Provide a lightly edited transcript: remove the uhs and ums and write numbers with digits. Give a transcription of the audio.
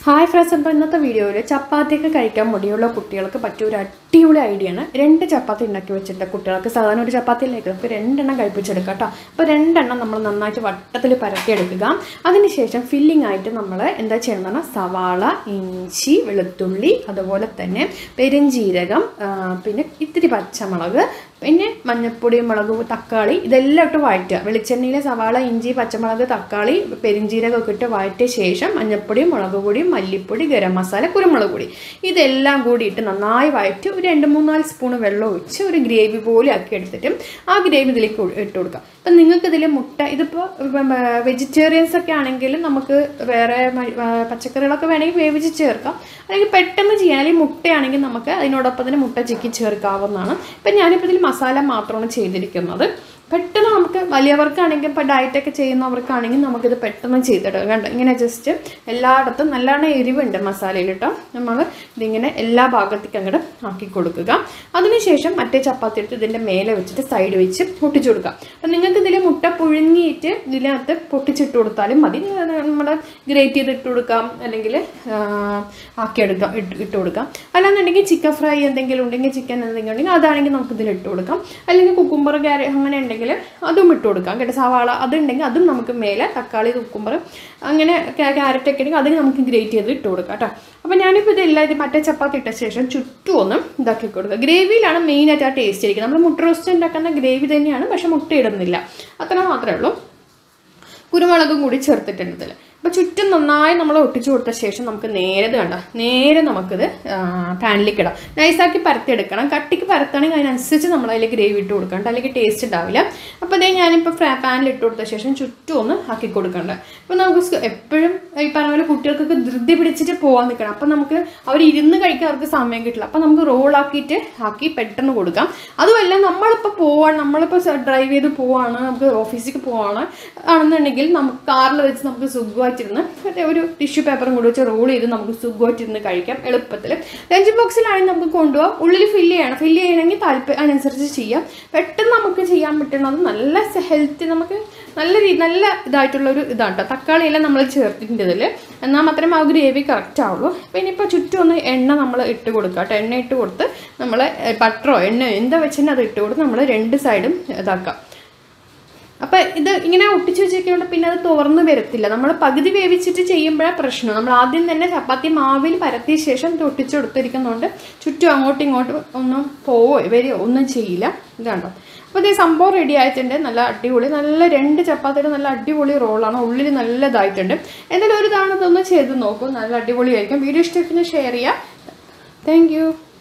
Hi friends, അപ്പോൾ ഇന്നത്തെ വീഡിയോയിൽ ചപ്പാത്തിയൊക്കെ കഴിക്കാൻ മടിയുള്ള കുട്ടികൾക്ക് പറ്റിയ ഒരു അടിപൊളി ഐഡിയ ആണ്. 2 ചപ്പാത്തി ഉണ്ടാക്കി വെച്ചിട്ട് കുട്ടികൾക്ക് സാധാരണ ഒരു ചപ്പാത്തിയിലേക്ക് നമുക്ക് 2 എണ്ണം കഴിപ്പിച്ചെടുക്കാം കേട്ടോ. അപ്പോൾ 2 എണ്ണം നമ്മൾ നന്നായിട്ട് വട്ടത്തിൽ പരത്തിയെടുക്കുക. അതിനുശേഷം ഫില്ലിംഗ് ആയിട്ട് നമ്മൾ എന്താ ചെയ്യണമെന്ന് പറഞ്ഞാൽ സവാള, ഇഞ്ചി, വെളുത്തുള്ളി, അതുപോലെ തന്നെ പെരുംജീരകം, പിന്നെ ഇത്തിരി പച്ചമുളക്, പിന്നെ മഞ്ഞൾപ്പൊടി, മുളക്, തക്കാളി ഇതെല്ലാം ഇട്ട് വഴറ്റുക. വെളിച്ചെണ്ണയിൽ സവാള, ഇഞ്ചി, പച്ചമുളക്, തക്കാളി, പെരുംജീരകമൊക്കെ ഇട്ട് വഴറ്റിയ ശേഷം മഞ്ഞൾപ്പൊടി, മുളക് പൊടി, മല്ലിപ്പൊടി, ഗരം മസാല, കുരുമുളക് പൊടി ഇതെല്ലാം കൂടി ഇട്ട് നന്നായി വഴറ്റി ഒരു 2-3-4 സ്പൂൺ വെള്ളം ഒഴിച്ച് ഒരു ഗ്രേവി പോലെ ആക്കി എടുത്തിട്ട് ആ ഗ്രേവി ഇതിലേക്ക് ഇട്ട് കൊടുക്കാം. അപ്പം നിങ്ങൾക്ക് ഇതിൽ മുട്ട, ഇതിപ്പോൾ വെജിറ്റേറിയൻസ് ഒക്കെ ആണെങ്കിൽ നമുക്ക് വേറെ പച്ചക്കറികളൊക്കെ വേണമെങ്കിൽ വേവിച്ച് ചേർക്കാം. അല്ലെങ്കിൽ പെട്ടെന്ന് ചെയ്യാൻ, അല്ലെങ്കിൽ മുട്ടയാണെങ്കിൽ നമുക്ക് അതിനോടൊപ്പം തന്നെ മുട്ട ചിക്കി ചേർക്കാവുന്നതാണ്. ഇപ്പം ഞാനിപ്പോൾ ഇതിൽ മസാല മാത്രമാണ് ചെയ്തിരിക്കുന്നത്. പെട്ടെന്ന് നമുക്ക് വലിയവർക്കാണെങ്കിൽ ഇപ്പോൾ ഡയറ്റൊക്കെ ചെയ്യുന്നവർക്കാണെങ്കിൽ നമുക്കിത് പെട്ടെന്ന് ചെയ്തിടുക. കണ്ടോ, ഇങ്ങനെ ജസ്റ്റ് എല്ലായിടത്തും നല്ലോണം എരിവുണ്ട് മസാലയിൽ കേട്ടോ. നമ്മൾ ഇതിങ്ങനെ എല്ലാ ഭാഗത്തേക്കും അങ്ങോട്ട് ആക്കി കൊടുക്കുക. അതിനുശേഷം മറ്റേ ചപ്പാത്തി എടുത്ത് ഇതിൻ്റെ മേലെ വെച്ചിട്ട് സൈഡ് വെച്ച് പൊട്ടിച്ചു കൊടുക്കുക. അപ്പം നിങ്ങൾക്ക് ഇതിൽ മുട്ട പുഴുങ്ങിയിട്ട് ഇതിനകത്ത് പൊട്ടിച്ചിട്ട് കൊടുത്താലും മതി. നമ്മൾ ഗ്രേറ്റ് ചെയ്ത് ഇട്ട് കൊടുക്കാം, അല്ലെങ്കിൽ ആക്കിയെടുക്കാം, ഇട്ട് കൊടുക്കാം. അല്ലാന്നുണ്ടെങ്കിൽ ചിക്കൻ ഫ്രൈ എന്തെങ്കിലും ഉണ്ടെങ്കിൽ, ചിക്കൻ എന്തെങ്കിലും ഉണ്ടെങ്കിൽ അതാണെങ്കിൽ നമുക്ക് ഇതിൽ ഇട്ട് കൊടുക്കാം. അല്ലെങ്കിൽ കുക്കുംബർ, അങ്ങനെ ഉണ്ടെങ്കിൽ അതും ഇട്ട് കൊടുക്കാം കേട്ടോ. സവാള അതുണ്ടെങ്കിൽ അതും നമുക്ക് മേലെ, തക്കാളി, കുക്കുംബർ, അങ്ങനെ ക്യാരറ്റൊക്കെ ഉണ്ടെങ്കിൽ അതിന് നമുക്ക് ഗ്രേറ്റ് ചെയ്ത് ഇട്ട് കൊടുക്കാം കേട്ടോ. അപ്പോൾ ഞാനിപ്പോൾ ഇതെല്ലാം ഇത് മറ്റേ ചപ്പാത്തി ഇട്ട ശേഷം ചുറ്റും ഒന്ന് ഇതാക്കി കൊടുക്കുക. ഗ്രേവിയിലാണ് മെയിനായിട്ട് ആ ടേസ്റ്റ് ഇരിക്കുന്നത്. നമ്മൾ മുട്ട റോസ്റ്റ് ഉണ്ടാക്കുന്ന ഗ്രേവി തന്നെയാണ്, പക്ഷെ മുട്ട ഇടുന്നില്ല, അത്ര മാത്രമേ ഉള്ളൂ. കുരുമുളകും കൂടി ചേർത്തിട്ടുണ്ട് ഇതിൽ. അപ്പോൾ ചുറ്റും നന്നായി നമ്മൾ ഒട്ടിച്ചു കൊടുത്ത ശേഷം നമുക്ക് നേരെ നമുക്കിത് പാനിലേക്ക് ഇടാം. നൈസാക്കി പരത്തിയെടുക്കണം. കട്ടിക്ക് പരത്തണമെങ്കിൽ അതിനനുസരിച്ച് നമ്മൾ അതിൽ ഗ്രേവി ഇട്ട് കൊടുക്കണം, അല്ലെങ്കിൽ ടേസ്റ്റ് ഉണ്ടാവില്ല. അപ്പോൾ അതേ ഞാനിപ്പോൾ പാനിൽ ഇട്ട് കൊടുത്ത ശേഷം ചുറ്റും ഒന്ന് ആക്കി കൊടുക്കണ്ട. അപ്പോൾ നമുക്ക് എപ്പോഴും ഈ പറഞ്ഞ പോലെ കുട്ടികൾക്കൊക്കെ ധൃതി പിടിച്ചിട്ട് പോകാൻ നിൽക്കണം. അപ്പോൾ നമുക്ക് അവർ ഇരുന്ന് കഴിക്കാൻ അവർക്ക് സമയം കിട്ടില്ല. അപ്പോൾ നമുക്ക് റോളാക്കി പെട്ടെന്ന് കൊടുക്കാം. അതുമല്ല, നമ്മളിപ്പോൾ ഡ്രൈവ് ചെയ്ത് പോവാണ്, നമുക്ക് ഓഫീസിലേക്ക് പോവാണ് ആണെന്നുണ്ടെങ്കിൽ നമുക്ക് കാറിൽ വെച്ച് നമുക്ക് സുഖമായിട്ടിരുന്ന് ഒരു ടിഷ്യൂ പേപ്പറും കൂടി വെച്ച് റോൾ ചെയ്ത് നമുക്ക് സുഖമായിട്ടിരുന്ന് കഴിക്കാം എളുപ്പത്തിൽ. ലഞ്ച് ബോക്സിലാണെങ്കിൽ നമുക്ക് കൊണ്ടുപോകാം. ഉള്ളിൽ ഫില്ല് ചെയ്യണമെങ്കിൽ അതിനനുസരിച്ച് ചെയ്യാം. പെട്ടെന്ന് നമുക്ക് ചെയ്യാൻ പറ്റുന്നത് നല്ല ഹെൽത്തി, നമുക്ക് നല്ല ഇതായിട്ടുള്ളൊരു ഇതാണ് കേട്ടോ. തക്കാളിയെല്ലാം നമ്മൾ ചേർത്തിട്ടുണ്ട് ഇതിൽ, എന്നാൽ മാത്രമേ ആ ഗ്രേവി കറക്റ്റ് ആവുള്ളൂ. പിന്നെ ഇപ്പോൾ ചുറ്റും ഒന്ന് എണ്ണ നമ്മൾ ഇട്ട് കൊടുക്കുക കേട്ടോ. എണ്ണ ഇട്ട് കൊടുത്ത് നമ്മൾ ബട്ടറോ എണ്ണയോ എന്താ വെച്ചിട്ടുണ്ടെങ്കിൽ അത് ഇട്ട് കൊടുത്ത് നമ്മൾ 2 സൈഡും ഇതാക്കാം. അപ്പോൾ ഇത് ഇങ്ങനെ ഒട്ടിച്ച് വെച്ചിരിക്കുന്നത് പിന്നെ അത് തുറന്ന് വരത്തില്ല. നമ്മൾ പകുതി വേവിച്ചിട്ട് ചെയ്യുമ്പോഴാണ് പ്രശ്നം. നമ്മൾ ആദ്യം തന്നെ ചപ്പാത്തി മാവിൽ പരത്തിയ ശേഷം ഒട്ടിച്ച് കൊടുത്തിരിക്കുന്നതുകൊണ്ട് ചുറ്റും അങ്ങോട്ടും ഇങ്ങോട്ടും ഒന്നും വരികയോ ഒന്നും ചെയ്യില്ല. ഇതാണ്ടോ. അപ്പോൾ ഇതേ സംഭവം റെഡി ആയിട്ടുണ്ട്. നല്ല അടിപൊളി, നല്ല 2 ചപ്പാത്തിയുടെ നല്ല അടിപൊളി റോളാണ്. ഉള്ളിൽ നല്ലതായിട്ടുണ്ട്. എന്തായാലും ഒരു തവണ ഇതൊന്ന് ചെയ്ത് നോക്കൂ, നല്ല അടിപൊളിയായിരിക്കും. വീഡിയോ ഇഷ്ടത്തിന് ഷെയർ ചെയ്യുക. Thank U.